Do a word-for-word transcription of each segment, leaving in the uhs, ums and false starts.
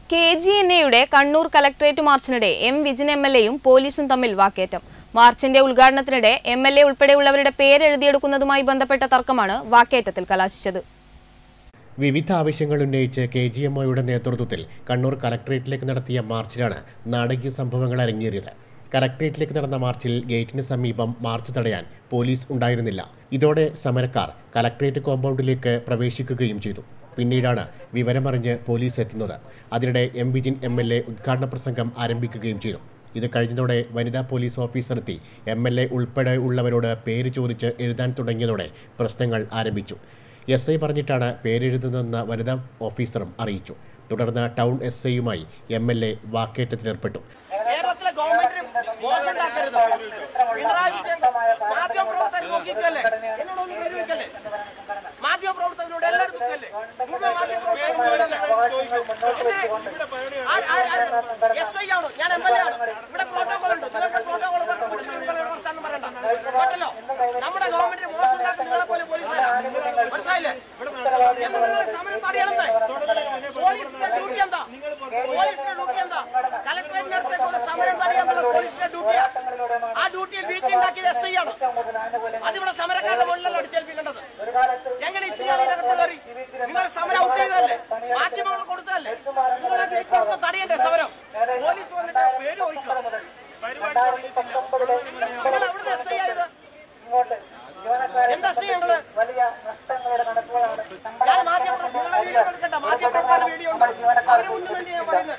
K G N എയുടെ Kannur collectorate മാർച്ചിനിടെ M Vijin M L എയും പോലീസും തമ്മിൽ വാക്കേറ്റം. മാർച്ചിന്റെ ഉദ്ഘാടനത്തിനിടെ എം എൽ എ ഉൾപ്പെടെയുള്ളവരുടെ പേരെഴുതിയെടുക്കുന്നതുമായി ബന്ധപ്പെട്ട തർക്കമാണ് വാക്കേറ്റത്തിൽ കലാശിച്ചത്. വിവിധ ആവശ്യങ്ങൾ ഉന്നയിച്ച് കെ ജി എം ഒയുടെ നേതൃത്വത്തിൽ കണ്ണൂർ കലക്ടറേറ്റിലേക്ക് നടത്തിയ മാർച്ചിലാണ് നാടകീയ സംഭവങ്ങൾ അരങ്ങേറിയത്. കലക്ടറേറ്റിലേക്ക് നടന്ന മാർച്ചിൽ ഗേറ്റിന് സമീപം മാർച്ച് തടയാൻ പോലീസ് ഉണ്ടായിരുന്നില്ല. ഇതോടെ സമരക്കാർ കലക്ടറേറ്റ് കോമ്പൗണ്ടിലേക്ക് പ്രവേശിക്കുകയും ചെയ്തു. പിന്നീടാണ് വിവരമറിഞ്ഞ് പോലീസ് എത്തുന്നത്. അതിനിടെ M Vijin M L A ഉദ്ഘാടന പ്രസംഗം ആരംഭിക്കുകയും ചെയ്തു. ഇത് കഴിഞ്ഞതോടെ വനിതാ പോലീസ് ഓഫീസർ എത്തി എം എൽ എ ഉൾപ്പെടെ ഉള്ളവരോട് പേര് ചോദിച്ച് എഴുതാൻ തുടങ്ങിയതോടെ പ്രശ്നങ്ങൾ ആരംഭിച്ചു. എസ് ഐ പറഞ്ഞിട്ടാണ് പേരെഴുതുന്നതെന്ന് വനിതാ ഓഫീസറും അറിയിച്ചു. തുടർന്ന് ടൗൺ എസ് ഐയുമായി എം എൽ എ വാക്കേറ്റത്തിലേർപ്പെട്ടു. നമ്മുടെ ഗവൺമെന്റ് മോശം ഉണ്ടാക്കുന്നതിനെ പോലെ പോലീസ് മനസ്സിലായില്ലേ? പോലീസിന്റെ ഡ്യൂട്ടി എന്താ? പോലീസിന്റെ ഡ്യൂട്ടി എന്താ? കലക്ടറേറ്റിനടുത്തേക്ക് ഒരു സമരം തടയാന്നുള്ള പോലീസിന്റെ ഡ്യൂട്ടിയാ. ആ ഡ്യൂട്ടിയിൽ വീഴ്ച ഉണ്ടാക്കിയത് എസ് ഐ ആണ്. അതിവിടെ സമരക്കാരുടെ മുകളിലല്ല അടിച്ചേൽപ്പിക്കേണ്ടത്. എങ്ങനെ ഇത്രയാണ് ഇതിനകത്ത് കയറി? നിങ്ങൾ സമരം ഔട്ട് ചെയ്തതല്ലേ? മാധ്യമങ്ങൾ കൊടുത്തതല്ലേ? നിങ്ങളെ ഗേറ്റ് തടയണ്ടേ സമരം? പോലീസ് വന്നിട്ട് പേര് ചോദിക്കുക. നിങ്ങൾ എവിടുന്ന് എസ് ഐ ആയത്? എന്താ ചെയ്യേണ്ടത്? ഞാൻ മാധ്യമപ്രവർത്തകരുടെ വീഡിയോ എടുക്കണ്ട. മാധ്യമപ്രവർത്തകരുടെ വീഡിയോ ഉണ്ട്. അവരെ മുന്നിൽ തന്നെ ഞാൻ പറയുന്നത്.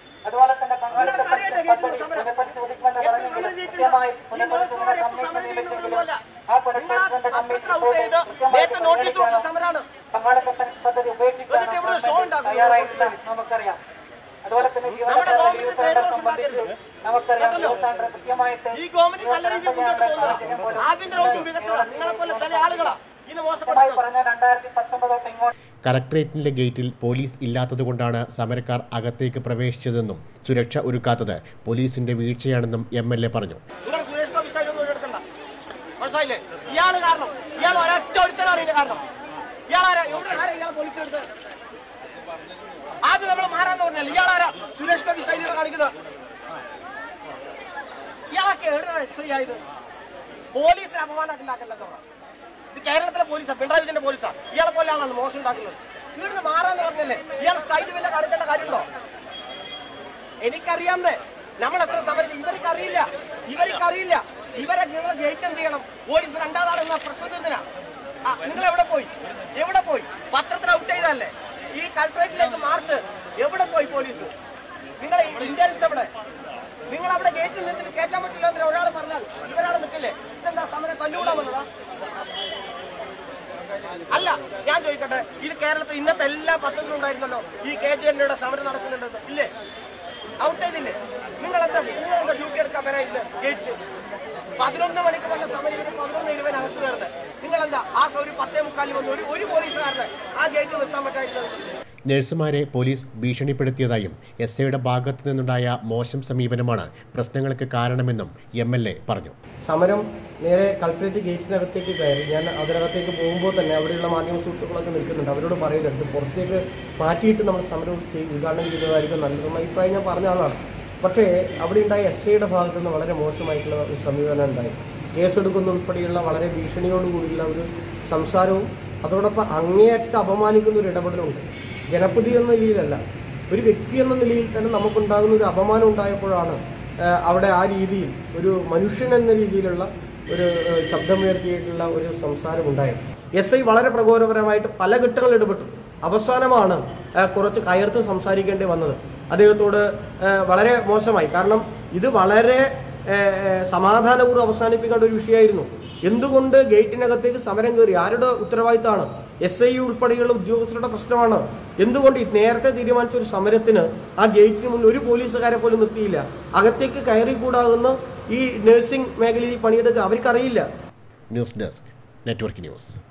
ഈ ഗവൺമെന്റ് നല്ല രീതിയിൽ മുന്നോട്ട് പോകുന്നത് ആഭ്യന്തരവും മികച്ചതാണ്. നിങ്ങളെപ്പോലെ ചില ആളുകളാണ് ഇന്ന് മോശപ്പെട്ടത്. കലക്ടറേറ്റിന്റെ ഗേറ്റിൽ പോലീസ് ഇല്ലാത്തതുകൊണ്ടാണ് സമരക്കാർ അകത്തേക്ക് പ്രവേശിച്ചതെന്നും സുരക്ഷ ഒരുക്കാത്തത് പോലീസിന്റെ വീഴ്ചയാണെന്നും എം എൽ എ പറഞ്ഞു. ഇയാള് കാരണം ഇയാൾ ഒരൊറ്റ ഒരുത്തനാണ് ഇതിന്റെ കാരണം. ഇയാളാരാ? എവിടെ ആരാ ഇയാൾ പോലീസ് എടുത്ത്? ആദ്യം നമ്മൾ മാറാന്ന് പറഞ്ഞാൽ ഇയാളാരാ സുരേഷ് ഗോപി സ്റ്റൈലിൽ കാണിക്കുന്നത്? ഇയാളൊക്കെ എവിടെയാണ് എക്സ് ഐ ആയത്? പോലീസിന് അപമാനമാക്കല്ലോ. ഇത് കേരളത്തിലെ പോലീസാ, പിണറായി വിജയന്റെ പോലീസാ. ഇയാളെ പോലെയാണല്ലോ മോശം ഉണ്ടാക്കുന്നത്. ഇവിടുന്ന് മാറാന്ന് പറഞ്ഞല്ലേ ഇയാൾ സ്റ്റൈല് വല്ല കാണിക്കേണ്ട കാര്യമുണ്ടോ? എനിക്കറിയാമേ നമ്മൾ എത്ര സമരം. ഇവർക്കറിയില്ല ഇവർക്കറിയില്ല ഇവരെ നിങ്ങൾ ഗേറ്റ് എന്ത് ചെയ്യണം? പോലീസ് രണ്ടാളാണെന്ന പ്രശ്നത്തിനാ. നിങ്ങൾ എവിടെ പോയി? എവിടെ പോയി? പത്രത്തിൽ ഔട്ട് ചെയ്തല്ലേ ഈ കലക്ടറേറ്റിലേക്ക് മാർച്ച്? എവിടെ പോയി പോലീസ്? നിങ്ങൾ ഇന്റലിജൻസ് എവിടെ? നിങ്ങൾ അവിടെ ഗേറ്റിൽ നിന്നിട്ട് കയറ്റാൻ പറ്റില്ല എന്ന് ഒരാൾ പറഞ്ഞാൽ ഇവരാണ് നിൽക്കില്ലേ? ഇതെന്താ സമരം തല്ലുകൂടാൻ വന്നതാ? അല്ല, ഞാൻ ചോദിക്കട്ടെ, ഇത് കേരളത്തിൽ ഇന്നത്തെ എല്ലാ പത്രത്തിലും ഉണ്ടായിരുന്നല്ലോ ഈ കെ ജി എൻ എയുടെ സമരം നടക്കുന്നുണ്ട്. ഇല്ലേ? ഔട്ട് ചെയ്തില്ലേ? നിങ്ങൾ എന്താ നിങ്ങൾ എന്താ ഡ്യൂട്ടി എടുക്കാൻ വരാനില്ല? ഗേറ്റ് പതിനൊന്ന് മണിക്ക് വന്ന സമയം പതിനൊന്ന് ഇരുപതിനകത്ത് കയറുന്നത്. നിങ്ങളെന്താ ആ ഒരു പത്തേ മുക്കാലിൽ വന്ന് ഒരു ഒരു പോലീസുകാരനെ ആ ഗേറ്റ് നിർത്താൻ പറ്റായിരുന്നത്? നഴ്സുമാരെ പോലീസ് ഭീഷണിപ്പെടുത്തിയതായും എസ് ഐയുടെ ഭാഗത്തു നിന്നുണ്ടായ മോശം സമീപനമാണ് പ്രശ്നങ്ങൾക്ക് കാരണമെന്നും എം എൽ എ പറഞ്ഞു. സമരം നേരെ കളക്ടറേറ്റ് ഗേറ്റിനകത്തേക്ക് കയറി. ഞാൻ അതിനകത്തേക്ക് പോകുമ്പോൾ തന്നെ അവിടെയുള്ള മാധ്യമ സുഹൃത്തുക്കളൊക്കെ നിൽക്കുന്നുണ്ട്. അവരോട് പറയുന്നുണ്ട് പുറത്തേക്ക് മാറ്റിയിട്ട് നമ്മൾ സമരം ചെയ്ത് ഉദ്ഘാടനം ചെയ്തതായിരിക്കും നല്ലതെന്ന അഭിപ്രായം ഞാൻ പറഞ്ഞ ആളാണ്. പക്ഷേ അവിടെ ഉണ്ടായ എസ് ഐയുടെ ഭാഗത്തു നിന്ന് വളരെ മോശമായിട്ടുള്ള ഒരു സമീപനം ഉണ്ടായി. കേസെടുക്കുന്ന ഉൾപ്പെടെയുള്ള വളരെ ഭീഷണിയോടുകൂടിയുള്ള ഒരു സംസാരവും അതോടൊപ്പം അങ്ങേയറ്റം അപമാനിക്കുന്ന ഒരു ഇടപെടലുണ്ട്. ജനപ്രതി എന്ന നിലയിലല്ല, ഒരു വ്യക്തി എന്ന നിലയിൽ തന്നെ നമുക്കുണ്ടാകുന്ന ഒരു അപമാനം ഉണ്ടായപ്പോഴാണ് അവിടെ ആ രീതിയിൽ ഒരു മനുഷ്യൻ എന്ന രീതിയിലുള്ള ഒരു ശബ്ദമുയർത്തിയിട്ടുള്ള ഒരു സംസാരം ഉണ്ടായത്. എസ് ഐ വളരെ പ്രകോപനപരമായിട്ട് പല ഘട്ടങ്ങളിൽ ഇടപെട്ടു. അവസാനമാണ് കുറച്ച് കയർത്ത് സംസാരിക്കേണ്ടി വന്നത്. അദ്ദേഹത്തോട് വളരെ മോശമായി. കാരണം ഇത് വളരെ സമാധാനപൂർവ്വം അവസാനിപ്പിക്കേണ്ട ഒരു വിഷയമായിരുന്നു. എന്തുകൊണ്ട് ഗേറ്റിനകത്തേക്ക് സമരം കയറി? ആരുടെ ഉത്തരവാദിത്തമാണ്? എസ് ഐ ഉൾപ്പെടെയുള്ള ഉദ്യോഗസ്ഥരുടെ പ്രശ്നമാണ്. എന്തുകൊണ്ട് നേരത്തെ തീരുമാനിച്ച ഒരു സമരത്തിന് ആ ഗേറ്റിന് മുന്നിൽ ഒരു പോലീസുകാരെ പോലും നിർത്തിയില്ല? അകത്തേക്ക് കയറിക്കൂടാകുന്ന ഈ നഴ്സിംഗ് മേഖലയിൽ പണിയെടുക്കുക അവർക്കറിയില്ല. News desk network news.